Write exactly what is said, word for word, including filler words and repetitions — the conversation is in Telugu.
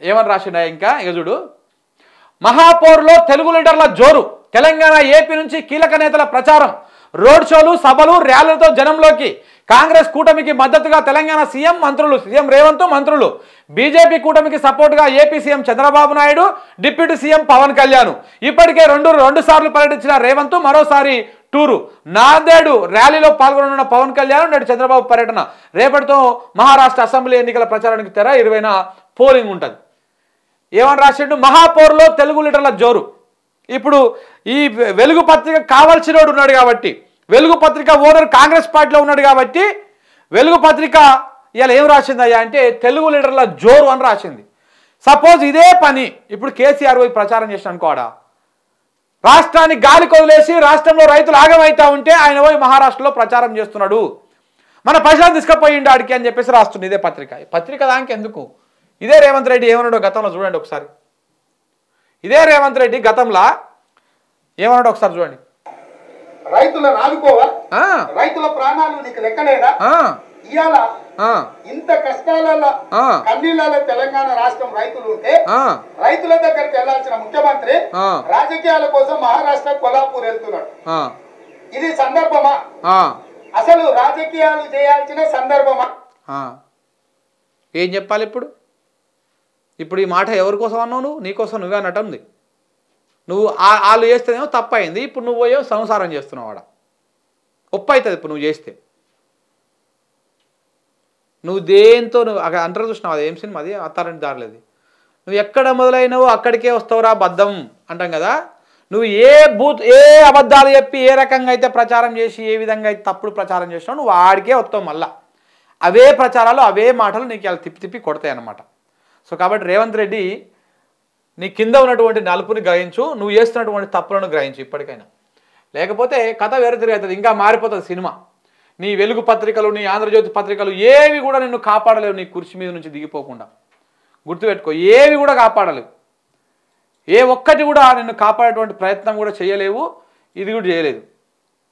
ఏమని రాసిండా ఇంకా ఇక చూడు. మహాపౌర్లో తెలుగు లీడర్ల జోరు, తెలంగాణ ఏపీ నుంచి కీలక నేతల ప్రచారం, రోడ్ షోలు సభలు ర్యాలీలతో జనంలోకి. కాంగ్రెస్ కూటమికి మద్దతుగా తెలంగాణ సీఎం మంత్రులు, సీఎం రేవంత్ మంత్రులు. బీజేపీ కూటమికి సపోర్టుగా AP CM Chandrababu Naidu, deputy CM Pawan Kalyan. ఇప్పటికే రెండు రెండు సార్లు పర్యటించిన రేవంత్ మరోసారి టూరు. నాందేడు ర్యాలీలో పాల్గొననున్న పవన్ కళ్యాణ్, నేడు చంద్రబాబు పర్యటన. రేపటితో మహారాష్ట్ర అసెంబ్లీ ఎన్నికల ప్రచారానికి తెర, ఇరవైన పోలింగ్ ఉంటుంది. ఏమని రాసిండు? మహాపౌర్లో తెలుగు లీడర్ల జోరు. ఇప్పుడు ఈ వెలుగు పత్రిక కావాల్సినోడు ఉన్నాడు కాబట్టి, వెలుగు పత్రిక ఓనర్ కాంగ్రెస్ పార్టీలో ఉన్నాడు కాబట్టి, వెలుగు పత్రిక ఇలా ఏం రాసిందయ్యా అంటే తెలుగు లీడర్ల జోరు అని రాసింది. సపోజ్ ఇదే పని ఇప్పుడు కేసీఆర్ పోయి ప్రచారం చేసిన అనుకోడా, రాష్ట్రాన్ని గాలి కొదిలేసి రాష్ట్రంలో రైతులు ఆగమవుతా ఉంటే ఆయన పోయి మహారాష్ట్రలో ప్రచారం చేస్తున్నాడు, మన పైసలు తీసుకుపోయిండు ఆడికి అని చెప్పేసి రాస్తుంది ఇదే పత్రిక. పత్రిక దానికి ఎందుకు? ఇదే రేవంత్ రెడ్డి ఏమన్నాడో గతంలో చూడండి ఒకసారి. ఇదే రేవంత్ రెడ్డి గతంలో ఏమన్నాడో ఒకసారి చూడండి. రైతులను ఆదుకోవా, రైతుల ప్రాణాలు నీకు లెక్కలేదా, ఇవాళ ఇంత కష్టాలలో కన్నీళ్ళలో తెలంగాణ రాష్ట్రం రైతులు ఉంటే రైతుల దగ్గరికి వెళ్లాల్సిన ముఖ్యమంత్రి రాజకీయాల కోసం మహారాష్ట్ర కొల్లాపూర్ వెళ్తున్నాడు. ఇది సందర్భమా? అసలు రాజకీయాలు చేయాల్సిన సందర్భమా? ఏం చెప్పాలి ఇప్పుడు? ఇప్పుడు ఈ మాట ఎవరి కోసం అన్నావు నువ్వు? నీకోసం నువ్వే అన్నట్టు ఉంది. నువ్వు వాళ్ళు చేస్తేనేమో తప్పు అయింది, ఇప్పుడు నువ్వు పోయో సంసారం చేస్తున్నావు. వాడ ఒప్పు అవుతుంది ఇప్పుడు నువ్వు చేస్తే. నువ్వు దేంతో నువ్వు అక్కడ అంటారు చూసినావు, అది ఏం సినిమా, అది అత్తారంటి దారలేదు. నువ్వు ఎక్కడ మొదలైనవో అక్కడికే వస్తావురా బద్దం అంటాం కదా. నువ్వు ఏ బూత్ ఏ అబద్ధాలు చెప్పి ఏ రకంగా అయితే ప్రచారం చేసి ఏ విధంగా అయితే తప్పుడు ప్రచారం చేసినావు నువ్వు ఆడికే వస్తావు. మళ్ళా అవే ప్రచారాలు అవే మాటలు నీకు అలా తిప్పి తిప్పి కొడతాయి అన్నమాట. సో కాబట్టి రేవంత్ రెడ్డి నీ కింద ఉన్నటువంటి నలుపుని గ్రహించు, నువ్వు చేస్తున్నటువంటి తప్పులను గ్రహించు ఇప్పటికైనా. లేకపోతే కథ వేరే తిరిగి అవుతుంది, ఇంకా మారిపోతుంది సినిమా. నీ వెలుగు పత్రికలు, నీ ఆంధ్రజ్యోతి పత్రికలు ఏవి కూడా నిన్ను కాపాడలేవు. నీ కుర్చీ మీద నుంచి దిగిపోకుండా గుర్తుపెట్టుకో, ఏవి కూడా కాపాడలేవు. ఏ ఒక్కటి కూడా నిన్ను కాపాడేటువంటి ప్రయత్నం కూడా చేయలేవు, ఇది కూడా చేయలేదు.